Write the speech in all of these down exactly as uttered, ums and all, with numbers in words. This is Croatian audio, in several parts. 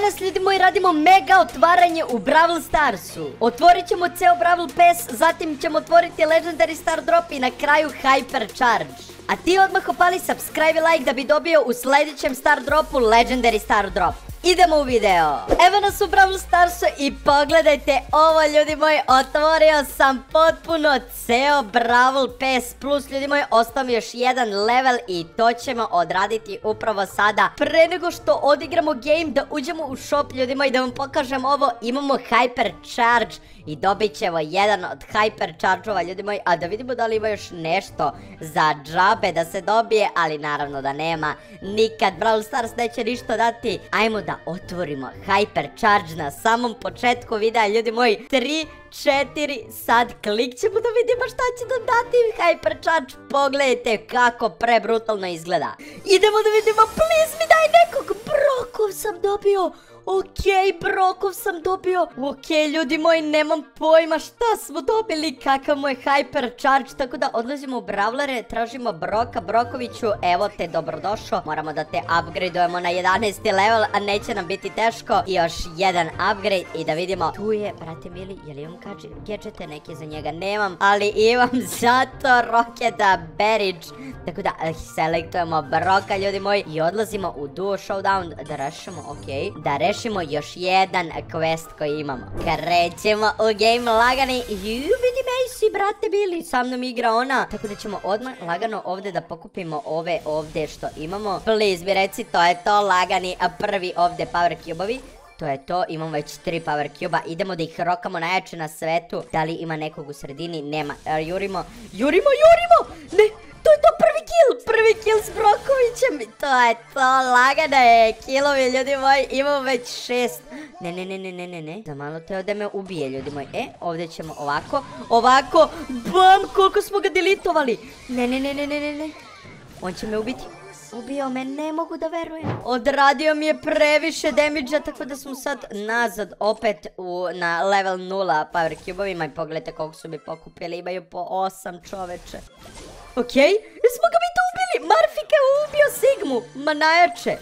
Danas ljudi moji radimo mega otvaranje u Brawl Starsu. Otvorit ćemo ceo Brawl Pass, zatim ćemo otvoriti Legendary Star Drop i na kraju Hyper Charge. A ti odmah opali subscribe i like da bi dobio u sljedećem Star Dropu Legendary Star Drop. Idemo u video. Evo nas u Brawl Starsu i pogledajte ovo ljudi moji, otvorio sam potpuno ceo Brawl Pass plus ljudi moji, ostao mi još jedan level i to ćemo odraditi upravo sada. Pre nego što odigramo game da uđemo u shop ljudi moji, da vam pokažem ovo, imamo Hyper Charge i dobit ćemo jedan od Hyper Charge-ova ljudi moji, a da vidimo da li ima još nešto za džabe da se dobije, ali naravno da nema, nikad Brawl Stars neće ništa dati. Ajmo da otvorimo Hyper Charge na samom početku videa ljudi moji. tri, četiri, sad klik ćemo da vidimo šta će nam dati Hyper Charge. Pogledajte kako prebrutalno izgleda. Idemo da vidimo, please mi daj nekog. Brokov sam dobio. Okej, brokov sam dobio. Okej, ljudi moji, nemam pojma šta smo dobili, kakav mu je Hyper Charge. Tako da odlazimo u Brawlere, tražimo Broka. Brokoviću, evo te, dobrodošao. Moramo da te upgradeujemo na jedanaesti level, a neće nam biti teško. I još jedan upgrade i da vidimo. Tu je, brate mili, jel imam gadžete neke za njega? Nemam, ali imam zato Rocketa Barrage. Tako da selektujemo Broka ljudi moji i odlazimo u Duo Showdown da rešimo, okej, da rešimo još jedan quest koji imamo. Krećemo u game lagani. Ju, vidi Macy, brate bili, sa mnom igra ona. Tako da ćemo odmah lagano ovdje da pokupimo ove ovdje što imamo. Please mi reci, to je to lagani prvi ovdje power cube-ovi. To je to, imamo već tri power cube-a, idemo da ih rokamo najjače na svetu. Da li ima nekog u sredini? Nema. Jurimo, jurimo, jurimo! Ne! To je to, prvi kill, prvi kill s Brokovićem. To je to, lagano je. Killovi ljudi moji, imamo već šest. Ne, ne, ne, ne, ne, ne, ne. Za malo teo da me ubije ljudi moji. E, ovdje ćemo ovako, ovako. Bam, koliko smo ga deletovali. Ne, ne, ne, ne, ne, ne, ne. On će me ubiti. Ubio me, ne mogu da verujem. Odradio mi je previše damage-a, tako da smo sad nazad opet u, na level nula power cube-ovima. I pogledajte koliko su mi pokupili, imaju po osam čoveče. Okej, smo ga mi to ubili. Marfika je ubio Sigmu, ma najjače.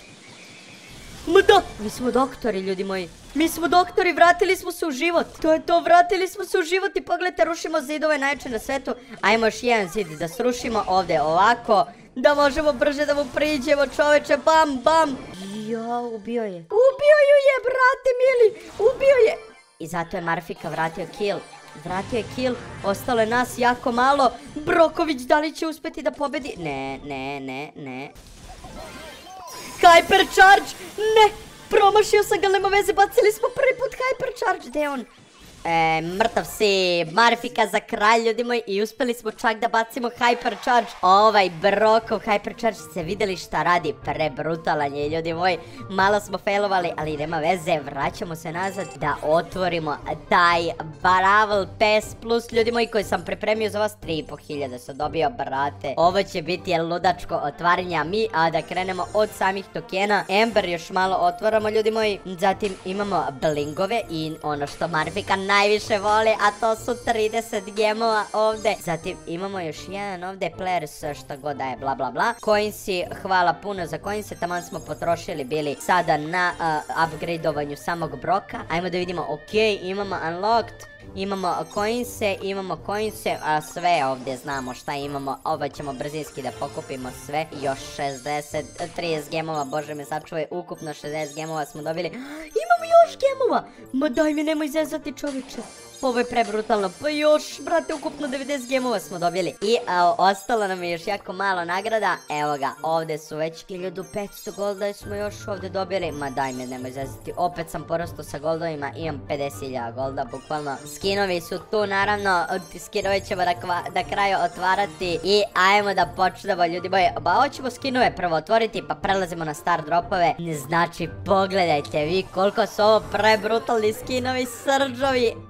Ma da, mi smo doktori ljudi moji. Mi smo doktori, vratili smo se u život. To je to, vratili smo se u život i pogledajte, rušimo zidove najjače na svetu. Ajmo još jedan zid da srušimo ovdje ovako. Da možemo brže da mu priđemo čoveče, bam, bam. Ja, ubio je. Ubio ju je, brate mili, ubio je. I zato je Marfika vratio kill. Vratio je kill, ostalo je nas jako malo. Broković, da li će uspjeti da pobedi? Ne, ne, ne, ne. Hyper Charge, ne, promašio sam ga, nema veze, bacili smo prvi put Hyper Charge, gdje je on? E, mrtav si, Marfika za kralj ljudi moji i uspjeli smo čak da bacimo Hyper Charge. Ovaj Brokov Hyper Charge, ste vidjeli šta radi, prebrutalan je ljudi moji. Malo smo failovali, ali nema veze, vraćamo se nazad da otvorimo taj Brawl Pass plus ljudi moji koji sam pripremio za vas. tri i po hiljade sam dobio, brate. Ovo će biti ludačko otvaranje, a mi a da krenemo od samih tokena. Ember još malo otvaramo ljudi moji, zatim imamo blingove i ono što Marfika najviše voli, a to su trideset gemova ovdje. Zatim imamo još jedan ovdje, players šta god da je, bla bla bla. Coinsi, hvala puno za coinse, taman smo potrošili bili sada na uh, upgradeovanju samog Broka. Ajmo da vidimo, ok, imamo unlocked. Imamo coinse, imamo coinse, a sve ovdje znamo šta imamo. Ovo ćemo brzinski da pokupimo sve. Još šezdeset, trideset gemova, bože me sačuvaj, ukupno šezdeset gemova smo dobili. Imamo još gemova! Ma daj mi, nemoj zezati čoveče. Ovo je prebrutalno, pa još, brate, ukupno devedeset gemova smo dobili. I a, ostalo nam je još jako malo nagrada. Evo ga, ovdje su već hiljadu petsto golda smo još ovdje dobili. Ma daj me, nemoj zezati, opet sam porastao sa goldovima, imam pedeset hiljada golda, bukvalno. Skinovi su tu, naravno, skinove ćemo da, da kraju otvarati. I ajmo da počnemo, ljudi moji. Ba, hoćemo skinove prvo otvoriti, pa prelazimo na star dropove. Znači, pogledajte vi koliko su ovo prebrutalni skinovi, srđovi, prebrutalni.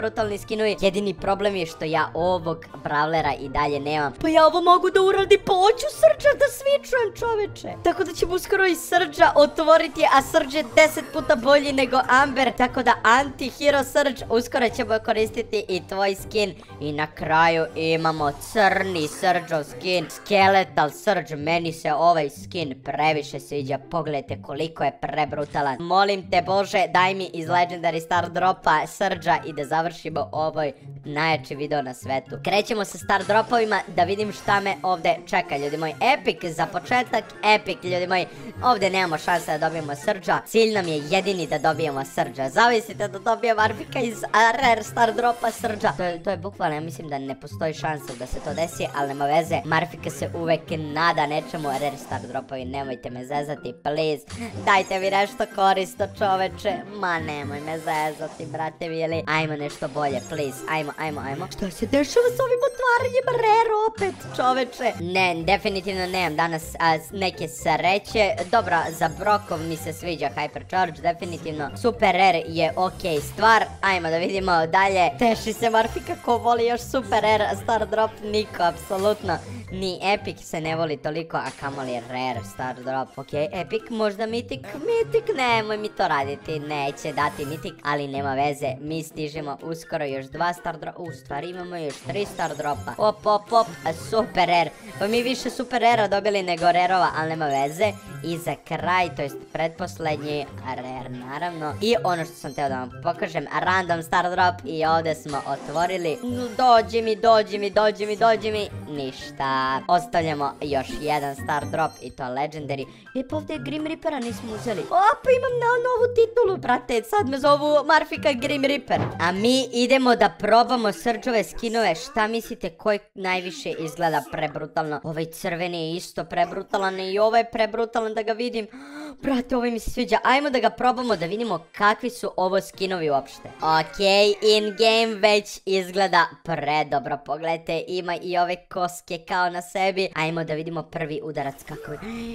brutalni skinovi. Jedini problem je što ja ovog brawlera i dalje nemam. Pa ja ovo mogu da uradim, pa hoću Srdža da svičujem, čoveče. Tako da ćemo uskoro i Srdža otvoriti, a Srdž je deset puta bolji nego Amber. Tako da anti-hero Srdž, uskoro ćemo koristiti i tvoj skin. I na kraju imamo crni Srdžov skin, Skeletal Srdž. Meni se ovaj skin previše sviđa, pogledajte koliko je prebrutalan. Molim te Bože, daj mi iz Legendary Star Dropa Srdža i da završimo ovaj najjači video na svetu. Krećemo sa Star Dropovima da vidim šta me ovde čeka, ljudi moji. Epic za početak, Epic, ljudi moji. Ovde nemamo šanse da dobijemo Srdža. Cilj nam je jedini da dobijemo Srdža. Zavisite da dobijem Marfika iz Rare Star Dropa Srdža. To je, to je bukvalno, ja mislim da ne postoji šansa da se to desi, ali nema veze. Marfika se uvek nada nečemu. Rare Star Dropovi, nemojte me zezati, please. Dajte mi nešto korisno, čoveče. Ma nemoj me zezati, brate mili. Ajmo nešto bolje, please. Ajmo, ajmo, ajmo. Šta se dešava s ovim otvaranjem Rare opet, čoveče? Ne, definitivno nemam danas a, neke sreće. Dobro, za Brokov mi se sviđa Hypercharge, definitivno. Super Rare je okej stvar. Ajmo da vidimo dalje. Teši se Marfika ko voli još Super Rare Star Drop, niko, apsolutno. Ni Epic se ne voli toliko, a kamoli Rare Star Drop. Ok, Epic, možda Mythic. Mythic, nemoj mi to raditi, neće dati Mythic, ali nema veze. Mi stižemo uskoro još dva Star Dropa. U stvari imamo još tri Star Dropa. Op, op, op, Super Rare. Pa mi više Super Rare dobili nego Rare-ova, ali nema veze. I za kraj, to jest predposlednji Rare, naravno. I ono što sam teo da vam pokažem, Random Star Drop. I ovde smo otvorili. Dođi mi, dođi mi, dođi mi, dođi mi. Ništa. Ostavljamo još jedan Star Drop i to Legendary. E pa ovdje Grim Reapera nismo uzeli. Opa, imam na novu titulu, brate. Sad me zovu Marfika Grim Reaper. A mi idemo da probamo Srdžove skinove. Šta mislite koji najviše izgleda prebrutalno? Ovaj crveni je isto prebrutalan i ovaj je prebrutalan, da ga vidim. Brate, ovaj mi se sviđa. Ajmo da ga probamo da vidimo kakvi su ovo skinovi uopšte. Ok, in game već izgleda predobro. Pogledajte, ima i ove koske kao na sebi. Ajmo da vidimo prvi udarac kako je.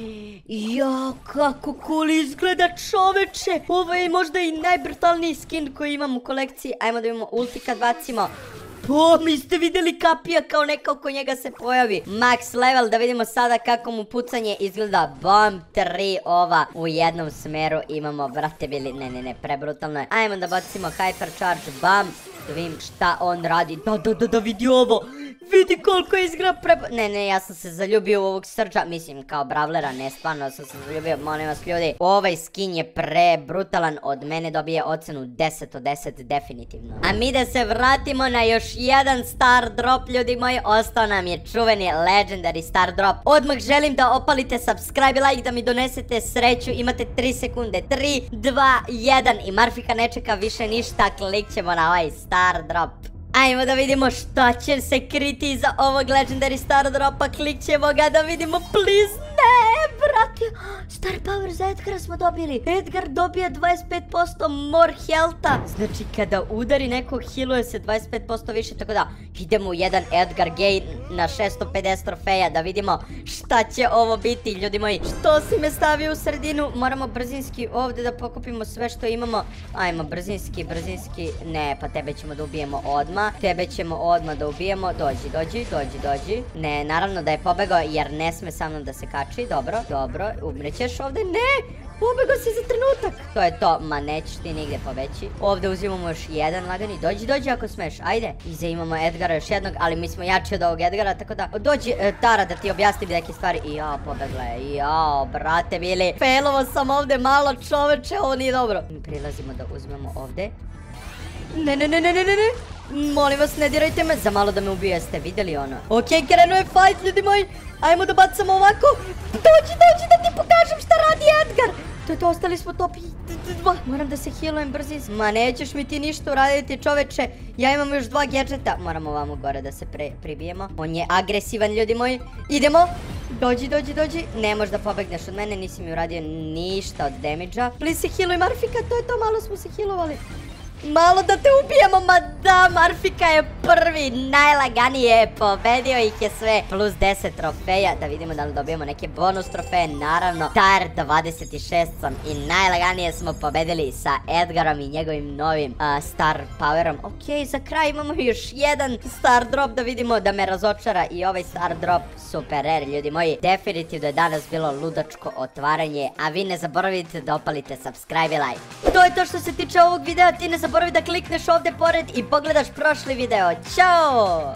Ja, kako cool izgleda, čoveče. Ovo je možda i najbrutalniji skin koji imam u kolekciji. Ajmo da vidimo ulti kad bacimo. Po, mi ste vidjeli kapija kao neka oko njega se pojavi. Max level, da vidimo sada kako mu pucanje izgleda. Bom, tri ova u jednom smeru imamo, brate bili, ne, ne, ne, prebrutalno je. Ajmo da bacimo Hypercharge, bam, da vidim šta on radi. Da, da, da, da, vidi ovo. Vidi koliko je izgleda preba... Ne, ne, ja sam se zaljubio u ovog Srdža. Mislim, kao brawlera, ne, stvarno sam se zaljubio. Molim vas, ljudi. Ovaj skin je pre brutalan. Od mene dobije ocenu deset od deset, definitivno. A mi da se vratimo na još jedan Star Drop, ljudi moji. Ostao nam je čuveni Legendary Star Drop. Odmah želim da opalite subscribe i like, da mi donesete sreću. Imate tri sekunde. tri, dva, jedan. I Marfika ne čeka više ništa. Klik ćemo na ovaj Star Drop. Ajmo da vidimo šta će se kriti iza ovog Legendary Star Dropa. Klik ćemo ga da vidimo, please. Ne, brate. Star Power za Edgara smo dobili. Edgar dobija dvadeset pet posto more healtha. Znači kada udari nekog, healuje se dvadeset pet posto više. Tako da idemo u jedan Edgar gain na šesto pedeset trofeja. Da vidimo šta će ovo biti, ljudi moji. Što si me stavio u sredinu? Moramo brzinski ovdje da pokupimo sve što imamo. Ajmo brzinski, brzinski. Ne, pa tebe ćemo da ubijemo odmah. Tebe ćemo odmah da ubijemo. Dođi, dođi, dođi, dođi. Ne, naravno da je pobegao jer ne sme sa mnom da se kači. Dobro, dobro, umrećeš ovdje. Ne, pobegao si za trenutak. To je to, ma nećeš ti nigde pobeći. Ovdje uzimamo još jedan lagani. Dođi, dođi ako smeš, ajde. Iza imamo Edgara još jednog, ali mi smo jači od ovog Edgara, tako da dođi e, Tara da ti objasnim neke stvari. I jao, pobegla je, jao, brate bili. Failovo sam ovdje malo, čoveče, ovo nije dobro. Mi prilazimo da uzmemo ovdje. Ne, ne, ne, ne, ne, ne, ne. Molim vas, ne dirajte me, za malo da me ubije, ste vidjeli ono? Ok, krenuo je fight, ljudi moji. Ajmo da bacamo ovako. Dođi, dođi da ti pokažem šta radi Edgar. To je to, ostali smo top dva. Moram da se healujem brzinski. Ma nećeš mi ti ništa uraditi, čoveče. Ja imam još dva gadgeta. Moramo ovamo gore da se pre, pribijemo. On je agresivan, ljudi moji. Idemo. Dođi, dođi, dođi. Ne možeš da pobegneš od mene, nisi mi uradio ništa od damage-a. Please se healuj, Marfika, to je to, malo smo se healovali. Malo da te ubijemo, ma da, Marfika je prvi, najlaganije, pobedio ih je sve, plus deset trofeja, da vidimo da li dobijemo neke bonus trofeje, naravno, Star dvadeset šest sam i najlaganije smo pobedili sa Edgarom i njegovim novim uh, Star Powerom. Ok, za kraj imamo još jedan Star Drop, da vidimo da me razočara i ovaj Star Drop, super rare, ljudi moji, definitivno je danas bilo ludačko otvaranje, a vi ne zaboravite da opalite subscribe i like. To je to što se tiče ovog videa, ti ne zaboravi da klikneš ovdje pored i pogledaš prošli video. Ćao!